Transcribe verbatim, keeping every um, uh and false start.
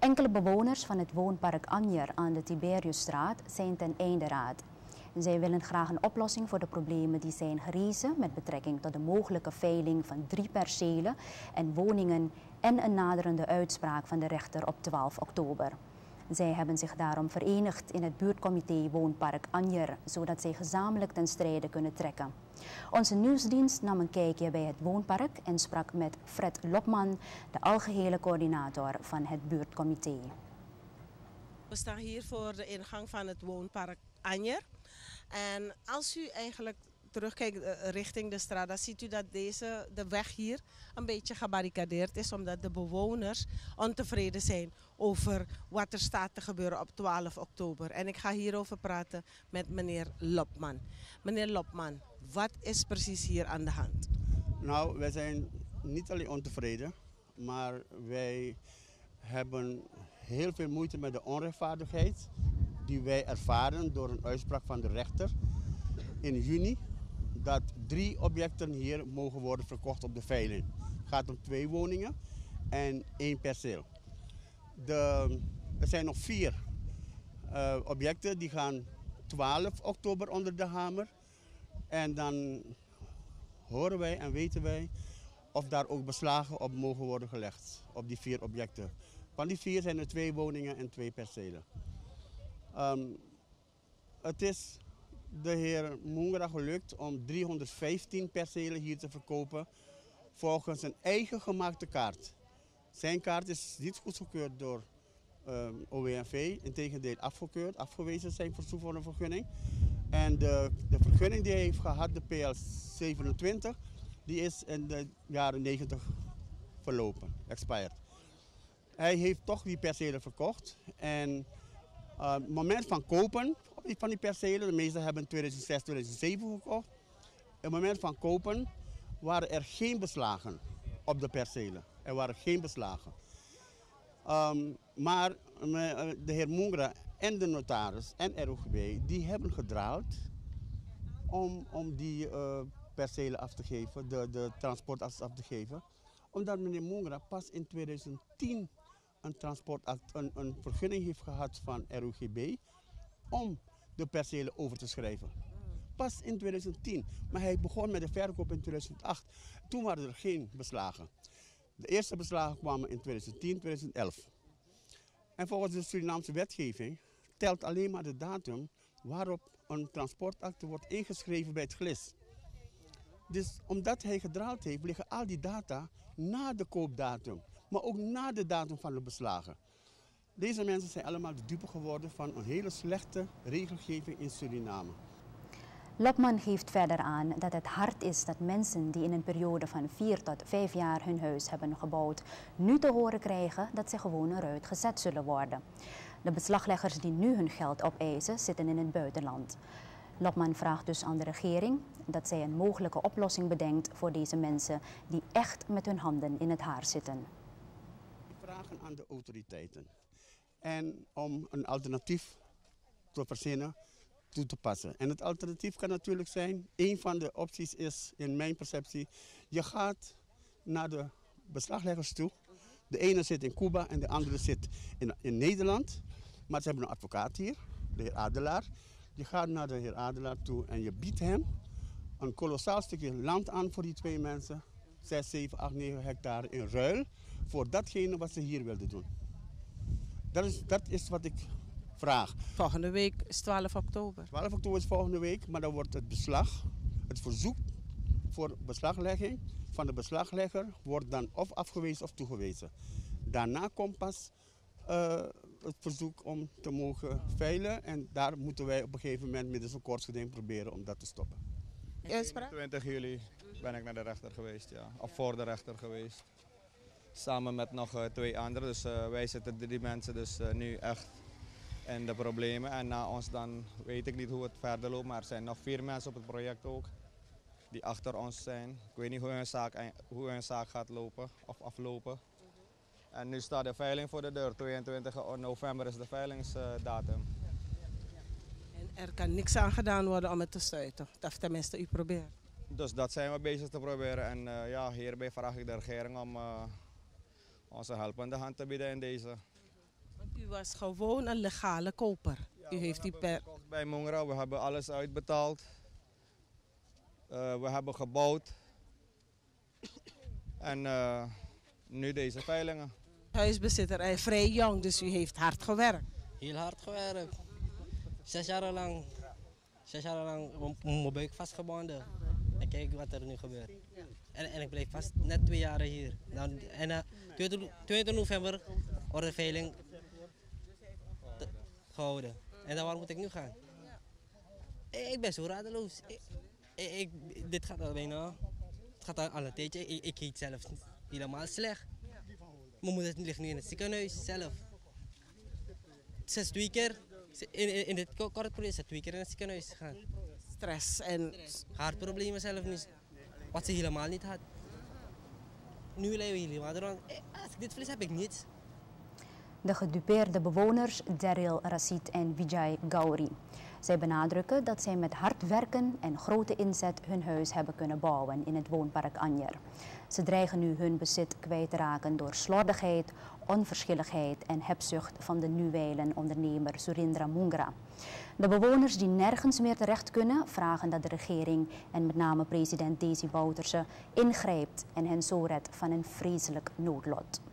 Enkele bewoners van het woonpark Anjer aan de Tiberiusstraat zijn ten einde raad. Zij willen graag een oplossing voor de problemen die zijn gerezen met betrekking tot de mogelijke veiling van drie percelen en woningen en een naderende uitspraak van de rechter op twaalf oktober. Zij hebben zich daarom verenigd in het buurtcomité Woonpark Anjer, zodat zij gezamenlijk ten strijde kunnen trekken. Onze nieuwsdienst nam een kijkje bij het woonpark en sprak met Fred Lopman, de algehele coördinator van het buurtcomité. We staan hier voor de ingang van het woonpark Anjer. En als u eigenlijk terugkijkt richting de straat, dan ziet u dat deze, de weg hier een beetje gebarricadeerd is, omdat de bewoners ontevreden zijn over wat er staat te gebeuren op twaalf oktober. En ik ga hierover praten met meneer Lopman. Meneer Lopman, wat is precies hier aan de hand? Nou, wij zijn niet alleen ontevreden, maar wij hebben heel veel moeite met de onrechtvaardigheid die wij ervaren door een uitspraak van de rechter in juni, dat drie objecten hier mogen worden verkocht op de veiling. Het gaat om twee woningen en één perceel. De, er zijn nog vier uh, objecten die gaan twaalf oktober onder de hamer. En dan horen wij en weten wij of daar ook beslagen op mogen worden gelegd, op die vier objecten. Van die vier zijn er twee woningen en twee percelen. Um, het is de heer Mungra gelukt om driehonderdvijftien percelen hier te verkopen volgens een eigen gemaakte kaart. Zijn kaart is niet goedgekeurd door um, O W M V, integendeel afgekeurd, afgewezen zijn verzoek voor een vergunning. En de, de vergunning die hij heeft gehad, de P L zevenentwintig, die is in de jaren negentig verlopen, expired. Hij heeft toch die percelen verkocht en Uh, het moment van kopen van die percelen, de meeste hebben in tweeduizend zes, tweeduizend zeven gekocht. Op het moment van kopen waren er geen beslagen op de percelen. Er waren geen beslagen. Um, maar uh, de heer Mungra en de notaris en R O G B die hebben gedraald om, om die uh, percelen af te geven, de, de transportact af te geven. Omdat meneer Mungra pas in tweeduizend tien een transportact, een, een vergunning heeft gehad van R O G B om de percelen over te schrijven. Pas in tweeduizend tien. Maar hij begon met de verkoop in tweeduizend acht. Toen waren er geen beslagen. De eerste beslagen kwamen in tweeduizend tien, tweeduizend elf. En volgens de Surinaamse wetgeving telt alleen maar de datum waarop een transportact wordt ingeschreven bij het G L I S. Dus omdat hij gedraald heeft, liggen al die data na de koopdatum. Maar ook na de datum van de beslagen. Deze mensen zijn allemaal de dupe geworden van een hele slechte regelgeving in Suriname. Lopman geeft verder aan dat het hard is dat mensen die in een periode van vier tot vijf jaar hun huis hebben gebouwd, nu te horen krijgen dat ze gewoon eruit gezet zullen worden. De beslagleggers die nu hun geld opeisen zitten in het buitenland. Lopman vraagt dus aan de regering dat zij een mogelijke oplossing bedenkt voor deze mensen die echt met hun handen in het haar zitten. Vragen aan de autoriteiten en om een alternatief te verzinnen, toe te passen. En het alternatief kan natuurlijk zijn, een van de opties is in mijn perceptie, je gaat naar de beslagleggers toe. De ene zit in Cuba en de andere zit in, in Nederland, maar ze hebben een advocaat hier, de heer Adelaar. Je gaat naar de heer Adelaar toe en je biedt hem een kolossaal stukje land aan voor die twee mensen. zes, zeven, acht, negen hectare in ruil voor datgene wat ze hier wilden doen. Dat is, dat is wat ik vraag. Volgende week is twaalf oktober. twaalf oktober is volgende week, maar dan wordt het beslag, het verzoek voor beslaglegging van de beslaglegger wordt dan of afgewezen of toegewezen. Daarna komt pas uh, het verzoek om te mogen veilen en daar moeten wij op een gegeven moment middels een kortgeding proberen om dat te stoppen. eenentwintig juli ben ik naar de rechter geweest, ja. Of voor de rechter geweest. Samen met nog uh, twee anderen, dus uh, wij zitten drie mensen dus uh, nu echt in de problemen. En na ons dan weet ik niet hoe het verder loopt, maar er zijn nog vier mensen op het project ook die achter ons zijn. Ik weet niet hoe hun zaak, hoe hun zaak gaat lopen of aflopen. En nu staat de veiling voor de deur, tweeëntwintig november is de veilingsdatum. En er kan niks aan gedaan worden om het te stuiten, of tenminste u probeert. Dus dat zijn we bezig te proberen en uh, ja, hierbij vraag ik de regering om uh, onze helpende hand te bieden in deze. U was gewoon een legale koper. Ja, U heeft die per... bij Mongra, we hebben alles uitbetaald. Uh, we hebben gebouwd. En uh, nu deze veilingen. Huisbezitter en vrij jong, dus u heeft hard gewerkt. Heel hard gewerkt. Zes jaar lang, zes jaar lang mijn buik vastgebonden. En kijk wat er nu gebeurt. En, en ik bleef vast net twee jaar hier. Nou, en uh, twintig november wordt de veiling gehouden. En dan waar moet ik nu gaan? Ik ben zo radeloos. Ik, ik, dit gaat al bijna. Het gaat al een tijdje. Ik, ik eet zelf helemaal slecht. Mijn moeder ligt nu in het ziekenhuis zelf. Ze is twee keer, in, in dit korte periode, ze twee keer in het ziekenhuis gegaan. Stress en... Hartproblemen zelf niet. Wat ze helemaal niet had. Nu leven we helemaal eraan. Als ik dit verlies heb ik niets. De gedupeerde bewoners Daryl Rashid en Vijay Gauri. Zij benadrukken dat zij met hard werken en grote inzet hun huis hebben kunnen bouwen in het woonpark Anjer. Ze dreigen nu hun bezit kwijt te raken door slordigheid, onverschilligheid en hebzucht van de Nuwijlen ondernemer Surendra Mongra. De bewoners die nergens meer terecht kunnen, vragen dat de regering en met name president Desi Bouterse ingrijpt en hen zo redt van een vreselijk noodlot.